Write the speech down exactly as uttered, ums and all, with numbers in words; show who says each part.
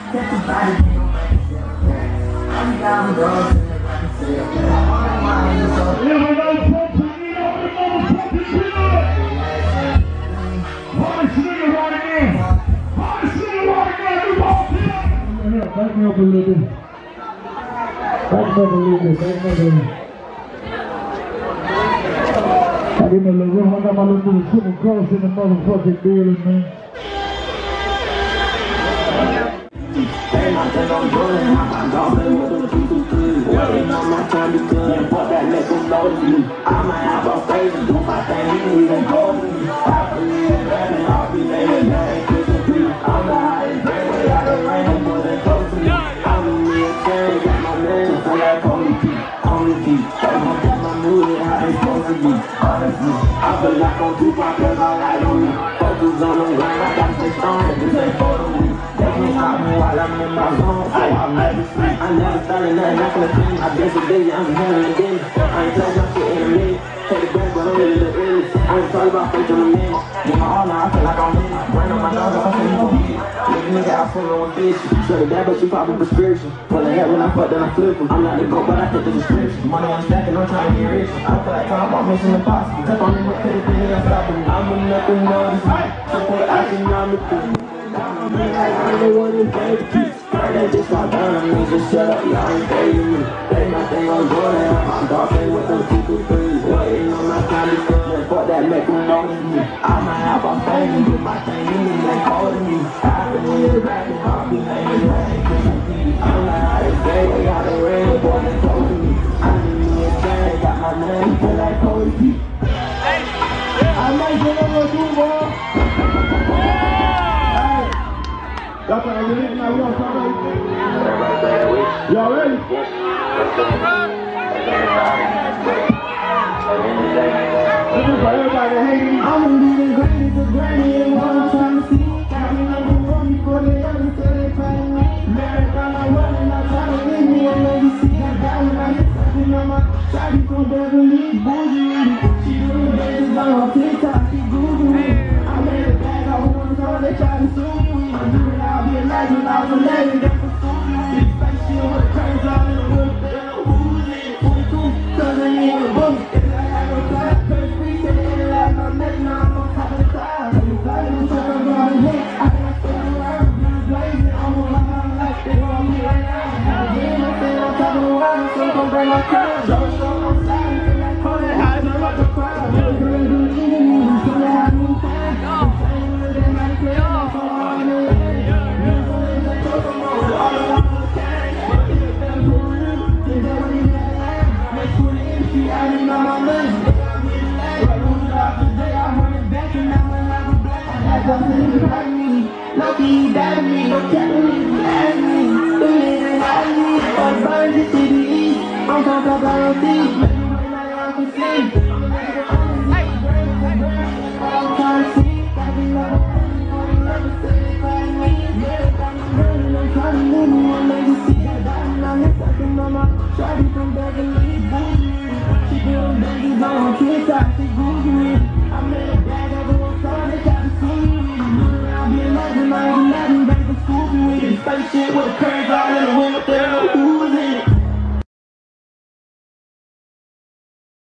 Speaker 1: Back me up a little bit. Back me up a little bit. Back me up a little bit. I give me a little room. I got my little triple cross in the motherfucking building, man.
Speaker 2: Ain't nothing I'm doing. I'm golfing with them people good. Waiting on my time to good. And fuck that let them know to me. I might have a face and do my thing. You even go to me. I believe in that and I'll be laying there and kissing people. I'm the highest grade without a rain. More than close to me. I'm a real fan. Got my man. So like only P. Only P. I'm gonna get my mood and how they supposed to be. Honestly, I feel like I'm too far cause I light on me. Focus on the grind. I gotta stay strong. This ain't for the week. Stop me while I'm in my zone, so I'm never sleep. I never started nothing, not gonna clean. I've been so busy, I'm handling again. I ain't touch my shit in a minute. Take the break, but I'm really the illest. I ain't talking about faith in a minute. Get my all now, I feel like I'm in it. Burn on my dog, I feel like I'm in it. Little nigga, I full on fish. Shut it down, but you poppin' prescription. Pull the head when I fuck, then I flip em. I'm not the GOAT, but I take the description. Money I'm stacking, I'm trying to get rich. I feel like time, I'm mission impossible. Tap on me, what could it be, that's stopping me. I'm a nothing, nothing. Support astronomical. I don't want to fake you. They just got down on me, just shut up, y'all ain't paying me. They my thing on Jordan, I'm golfing with them people threes. Waiting on my time to good, fuck that make them know to me. I might have a fame, do my thing, you need they calling me. I been in the rapping, I'll be laying rain. I'm like, how they say, they got a rain, boy, they close to me. I need me a chain, got my name, feel like Cody P. I might get on the two ball. That's what I believe now. We on time. Y'all ready? This is for everybody that hates me. I'm leaving granny to granny and what I'm trying to see. Got me number one before they ever said they find me. Marathon, I'm running, I'm trying to leave me and let me see. I got me my hips, sucking on my shawty from Beverly, bougie. She doing dances on her TikTok, she Google me. I made a bag, I want to they try to sue me. I'll be a legend, I was a legend, that's a fool. This fake shit with curves all in the wood. Who's in it? Who's cool? Cause I ain't a book. If I had no class, first free, say it like my neck, now I'm on top of the class. If I didn't check on my head, I can stay around, be blazing, I'm on my life, they want me right now. Again, I stay on top of the water, so I'm gonna bring my crowd. Show, show, I'm sliding, feel like Kodak, highs, I'm up the crowd. Girl, girl, do it in me, so they have me fine. I'm saying that they might play, I'm so hard to live. Lucky that me, don't tell me, ask me, do it and I need, or burn the city, I'm talking about the thief, maybe when I can see.